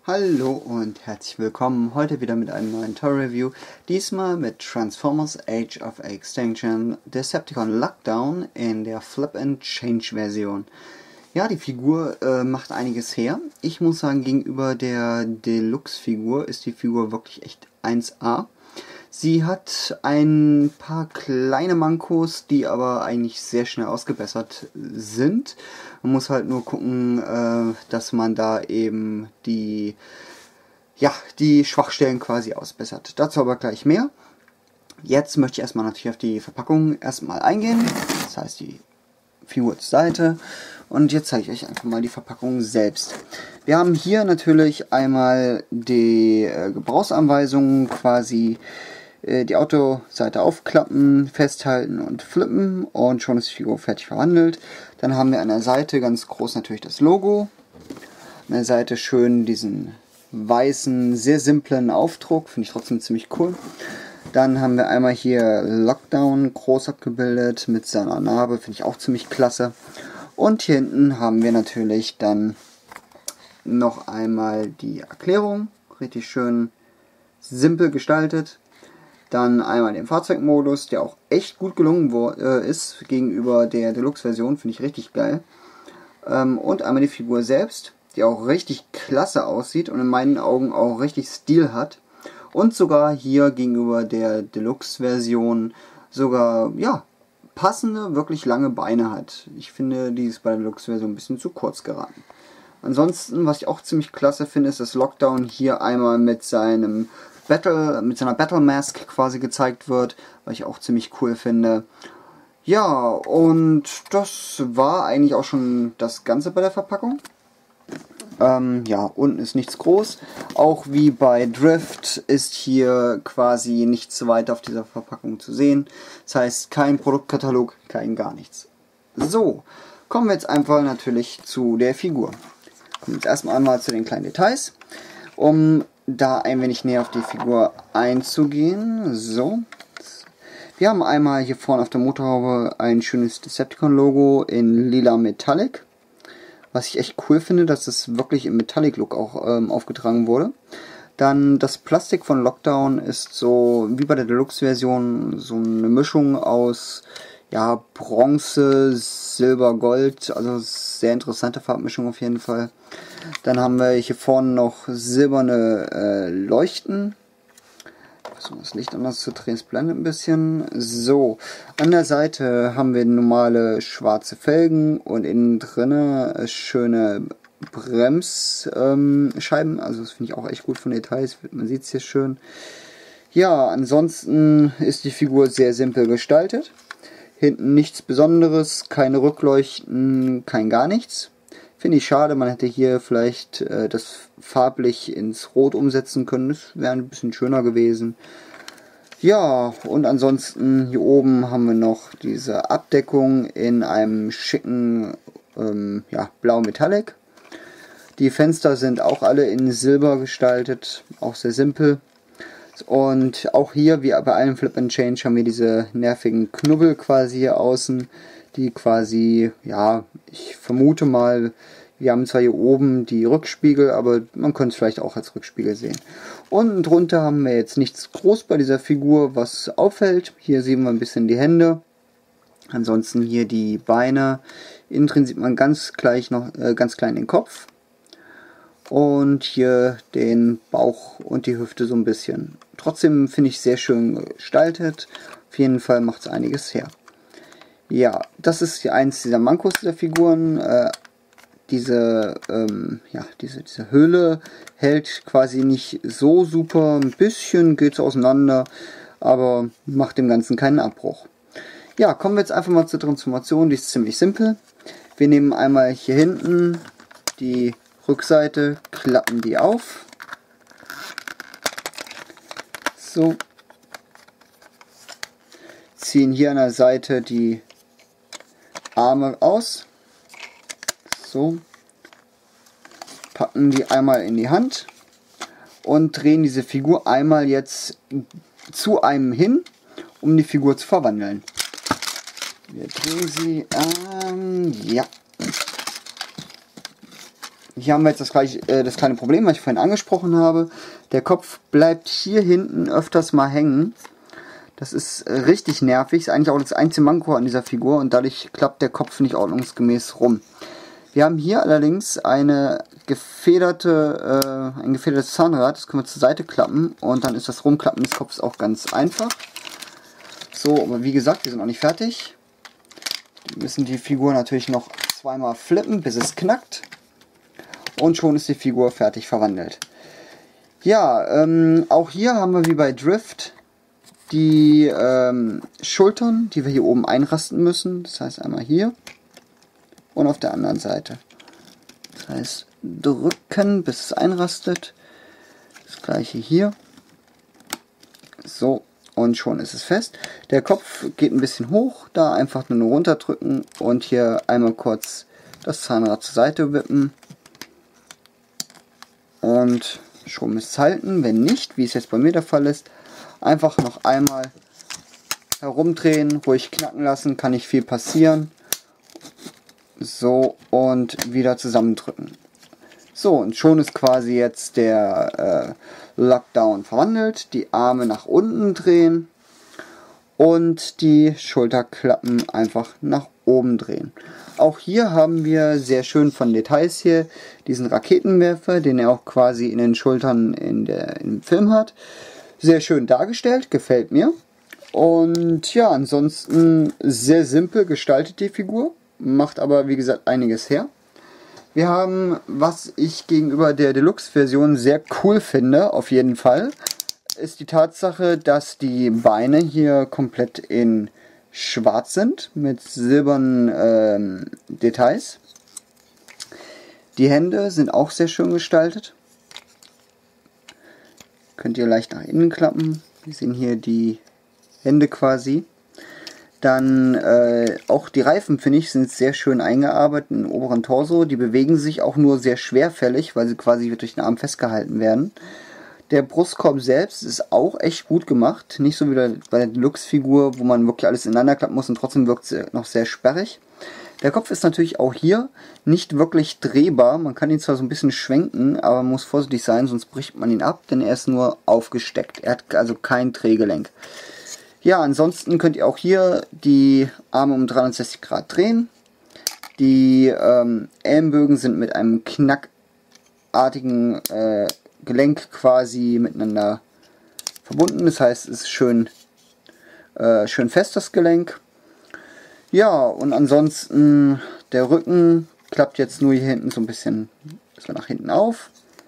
Hallo und herzlich willkommen, heute wieder mit einem neuen Toy-Review, diesmal mit Transformers Age of Extinction Decepticon Lockdown in der Flip and Change Version. Ja, die Figur macht einiges her. Ich muss sagen, gegenüber der Deluxe-Figur ist die Figur wirklich echt 1A. Sie hat ein paar kleine Mankos, die aber eigentlich sehr schnell ausgebessert sind. Man muss halt nur gucken, dass man da eben die Schwachstellen quasi ausbessert. Dazu aber gleich mehr. Jetzt möchte ich erstmal natürlich auf die Verpackung erstmal eingehen. Das heißt, die Figur zur Seite. Und jetzt zeige ich euch einfach mal die Verpackung selbst. Wir haben hier natürlich einmal die Gebrauchsanweisungen, quasi die Autoseite aufklappen, festhalten und flippen und schon ist die Figur fertig verhandelt. Dann haben wir an der Seite ganz groß natürlich das Logo. An der Seite schön diesen weißen, sehr simplen Aufdruck, finde ich trotzdem ziemlich cool. Dann haben wir einmal hier Lockdown groß abgebildet mit seiner Narbe, finde ich auch ziemlich klasse. Und hier hinten haben wir natürlich dann noch einmal die Erklärung, richtig schön simpel gestaltet. Dann einmal den Fahrzeugmodus, der auch echt gut gelungen ist gegenüber der Deluxe-Version, finde ich richtig geil. Und einmal die Figur selbst, die auch richtig klasse aussieht und in meinen Augen auch richtig Stil hat. Und sogar hier gegenüber der Deluxe-Version sogar, ja, passende, wirklich lange Beine hat. Ich finde, die ist bei der Deluxe-Version ein bisschen zu kurz geraten. Ansonsten, was ich auch ziemlich klasse finde, ist, dass Lockdown hier einmal mit seiner Battle Mask quasi gezeigt wird, was ich auch ziemlich cool finde. Ja, und das war eigentlich auch schon das Ganze bei der Verpackung. Ja, unten ist nichts groß. Auch wie bei Drift ist hier quasi nichts weiter auf dieser Verpackung zu sehen. Das heißt, kein Produktkatalog, kein gar nichts. So, kommen wir jetzt einfach natürlich zu der Figur. Kommen jetzt erstmal einmal zu den kleinen Details. Um da ein wenig näher auf die Figur einzugehen. So. Wir haben einmal hier vorne auf der Motorhaube ein schönes Decepticon-Logo in lila Metallic. Was ich echt cool finde, dass es wirklich im Metallic-Look auch aufgetragen wurde. Dann das Plastik von Lockdown ist so, wie bei der Deluxe-Version, so eine Mischung aus ja, Bronze, Silber, Gold. Also sehr interessante Farbmischung auf jeden Fall. Dann haben wir hier vorne noch silberne Leuchten. Ich versuche das Licht anders zu drehen, es blendet ein bisschen. So, an der Seite haben wir normale schwarze Felgen und innen drinne schöne Bremsscheiben. Also das finde ich auch echt gut von Details, man sieht es hier schön. Ja, ansonsten ist die Figur sehr simpel gestaltet. Hinten nichts Besonderes, keine Rückleuchten, kein gar nichts. Finde ich schade, man hätte hier vielleicht das farblich ins Rot umsetzen können, das wäre ein bisschen schöner gewesen. Ja, und ansonsten hier oben haben wir noch diese Abdeckung in einem schicken Blau Metallic. Die Fenster sind auch alle in Silber gestaltet, auch sehr simpel. Und auch hier, wie bei allen Flip and Change, haben wir diese nervigen Knubbel quasi hier außen, die quasi, ja, ich vermute mal, wir haben zwar hier oben die Rückspiegel, aber man könnte es vielleicht auch als Rückspiegel sehen. Unten drunter haben wir jetzt nichts groß bei dieser Figur, was auffällt. Hier sehen wir ein bisschen die Hände. Ansonsten hier die Beine. Innen drin sieht man ganz klein den Kopf. Und hier den Bauch und die Hüfte so ein bisschen. Trotzdem finde ich sehr schön gestaltet. Auf jeden Fall macht es einiges her. Ja, das ist eins dieser Mankos der Figuren. Diese Hülle hält quasi nicht so super. Ein bisschen geht es auseinander, aber macht dem Ganzen keinen Abbruch. Ja, kommen wir jetzt einfach mal zur Transformation. Die ist ziemlich simpel. Wir nehmen einmal hier hinten die Rückseite, klappen die auf. So. Ziehen hier an der Seite die Arme aus. So. Packen die einmal in die Hand und drehen diese Figur einmal jetzt zu einem hin, um die Figur zu verwandeln. Wir drehen sie, ja. hier haben wir jetzt das kleine Problem, was ich vorhin angesprochen habe. Der Kopf bleibt hier hinten öfters mal hängen. Das ist richtig nervig. Ist eigentlich auch das einzige Manko an dieser Figur und dadurch klappt der Kopf nicht ordnungsgemäß rum. Wir haben hier allerdings ein gefedertes Zahnrad. Das können wir zur Seite klappen und dann ist das Rumklappen des Kopfes auch ganz einfach. So, aber wie gesagt, wir sind noch nicht fertig. Wir müssen die Figur natürlich noch zweimal flippen, bis es knackt. Und schon ist die Figur fertig verwandelt. Ja, auch hier haben wir wie bei Drift die Schultern, die wir hier oben einrasten müssen. Das heißt einmal hier und auf der anderen Seite. Das heißt drücken, bis es einrastet. Das gleiche hier. So, und schon ist es fest. Der Kopf geht ein bisschen hoch, da einfach nur runterdrücken und hier einmal kurz das Zahnrad zur Seite wippen. Und schon müsst ihr halten. Wenn nicht, wie es jetzt bei mir der Fall ist, einfach noch einmal herumdrehen, ruhig knacken lassen, kann nicht viel passieren. So, und wieder zusammendrücken. So, und schon ist quasi jetzt der Lockdown verwandelt. Die Arme nach unten drehen und die Schulterklappen einfach nach oben drehen. Auch hier haben wir sehr schön von Details hier diesen Raketenwerfer, den er auch quasi in den Schultern im Film hat. Sehr schön dargestellt, gefällt mir. Und ja, ansonsten sehr simpel gestaltet die Figur, macht aber wie gesagt einiges her. Wir haben, was ich gegenüber der Deluxe-Version sehr cool finde, auf jeden Fall, ist die Tatsache, dass die Beine hier komplett in schwarz sind, mit silbernen Details. Die Hände sind auch sehr schön gestaltet. Könnt ihr leicht nach innen klappen. Wir sehen hier die Hände quasi. Dann auch die Reifen, finde ich, sind sehr schön eingearbeitet im oberen Torso. Die bewegen sich auch nur sehr schwerfällig, weil sie quasi durch den Arm festgehalten werden. Der Brustkorb selbst ist auch echt gut gemacht. Nicht so wie bei der Deluxe-Figur, wo man wirklich alles ineinander klappen muss und trotzdem wirkt sie noch sehr sperrig. Der Kopf ist natürlich auch hier nicht wirklich drehbar. Man kann ihn zwar so ein bisschen schwenken, aber man muss vorsichtig sein, sonst bricht man ihn ab, denn er ist nur aufgesteckt. Er hat also kein Drehgelenk. Ja, ansonsten könnt ihr auch hier die Arme um 360 Grad drehen. Die Ellenbögen sind mit einem knackartigen Gelenk quasi miteinander verbunden. Das heißt, es ist schön fest, das Gelenk. Ja, und ansonsten der Rücken klappt jetzt nur hier hinten so ein bisschen nach hinten auf.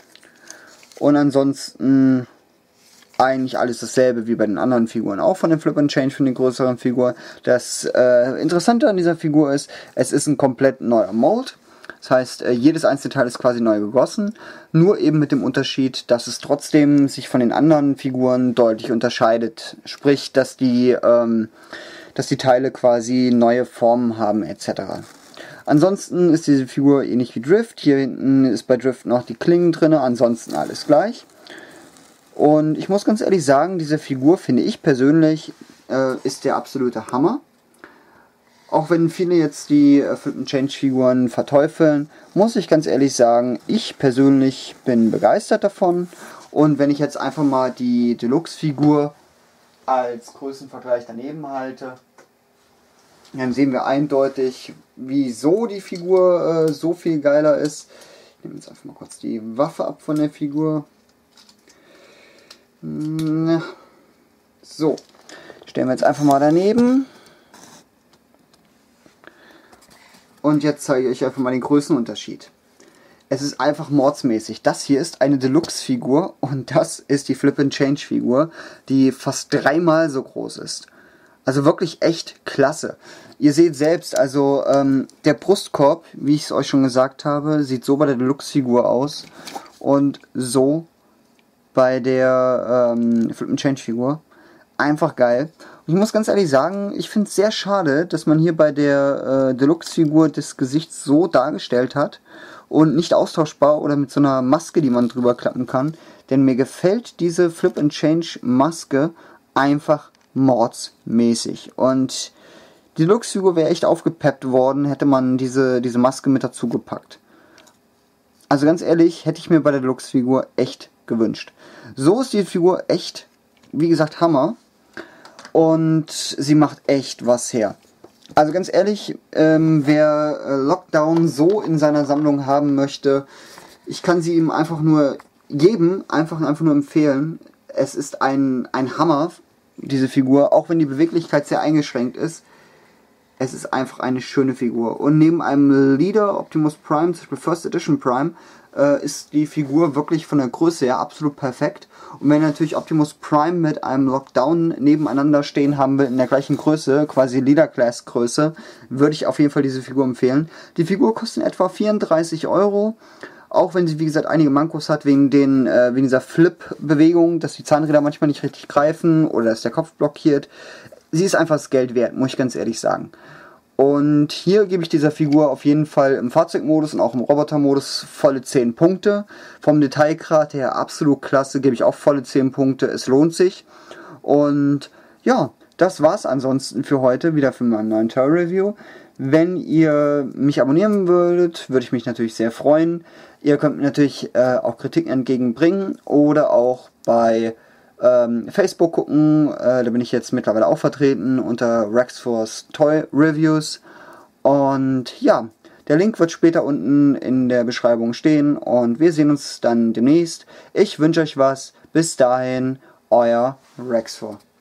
Und ansonsten eigentlich alles dasselbe wie bei den anderen Figuren, auch von den Flip and Change, von den größeren Figuren. Das Interessante an dieser Figur ist, es ist ein komplett neuer Mold. Das heißt, jedes einzelne Teil ist quasi neu gegossen, nur eben mit dem Unterschied, dass es trotzdem sich von den anderen Figuren deutlich unterscheidet. Sprich, dass die Teile quasi neue Formen haben etc. Ansonsten ist diese Figur ähnlich wie Drift. Hier hinten ist bei Drift noch die Klingen drin, ansonsten alles gleich. Und ich muss ganz ehrlich sagen, diese Figur, finde ich persönlich, ist der absolute Hammer. Auch wenn viele jetzt die Flip and Change Figuren verteufeln, muss ich ganz ehrlich sagen, ich persönlich bin begeistert davon. Und wenn ich jetzt einfach mal die Deluxe-Figur als Größenvergleich daneben halte, dann sehen wir eindeutig, wieso die Figur so viel geiler ist. Ich nehme jetzt einfach mal kurz die Waffe ab von der Figur. So, stellen wir jetzt einfach mal daneben. Und jetzt zeige ich euch einfach mal den Größenunterschied. Es ist einfach mordsmäßig. Das hier ist eine Deluxe-Figur und das ist die Flip and Change Figur, die fast 3-mal so groß ist. Also wirklich echt klasse. Ihr seht selbst, also der Brustkorb, wie ich es euch schon gesagt habe, sieht so bei der Deluxe-Figur aus und so bei der Flip and Change Figur. Einfach geil. Und ich muss ganz ehrlich sagen, ich finde es sehr schade, dass man hier bei der Deluxe-Figur das Gesicht so dargestellt hat und nicht austauschbar oder mit so einer Maske, die man drüber klappen kann. Denn mir gefällt diese Flip and Change Maske einfach mordsmäßig. Und die Deluxe-Figur wäre echt aufgepeppt worden, hätte man diese Maske mit dazu gepackt. Also ganz ehrlich, hätte ich mir bei der Deluxe-Figur echt gewünscht. So ist die Figur echt, wie gesagt, Hammer. Und sie macht echt was her. Also ganz ehrlich, wer Lockdown so in seiner Sammlung haben möchte, ich kann sie ihm einfach nur nur empfehlen. Es ist ein Hammer, diese Figur, auch wenn die Beweglichkeit sehr eingeschränkt ist. Es ist einfach eine schöne Figur. Und neben einem Leader Optimus Prime, zum Beispiel First Edition Prime, ist die Figur wirklich von der Größe her absolut perfekt. Und wenn ihr natürlich Optimus Prime mit einem Lockdown nebeneinander stehen haben will, in der gleichen Größe, quasi Leader Class Größe, würde ich auf jeden Fall diese Figur empfehlen. Die Figur kostet in etwa 34 €. Auch wenn sie, wie gesagt, einige Mankos hat, wegen dieser Flip-Bewegung, dass die Zahnräder manchmal nicht richtig greifen oder dass der Kopf blockiert. Sie ist einfach das Geld wert, muss ich ganz ehrlich sagen. Und hier gebe ich dieser Figur auf jeden Fall im Fahrzeugmodus und auch im Robotermodus volle 10 Punkte. Vom Detailgrad her absolut klasse, gebe ich auch volle 10 Punkte. Es lohnt sich. Und ja, das war's ansonsten für heute, wieder für meinen neuen Toy Review. Wenn ihr mich abonnieren würdet, würde ich mich natürlich sehr freuen. Ihr könnt mir natürlich auch Kritiken entgegenbringen oder auch bei Facebook gucken. Da bin ich jetzt mittlerweile auch vertreten unter Rexforce Toy Reviews. Und ja, der Link wird später unten in der Beschreibung stehen. Und wir sehen uns dann demnächst. Ich wünsche euch was. Bis dahin, euer Rexfor.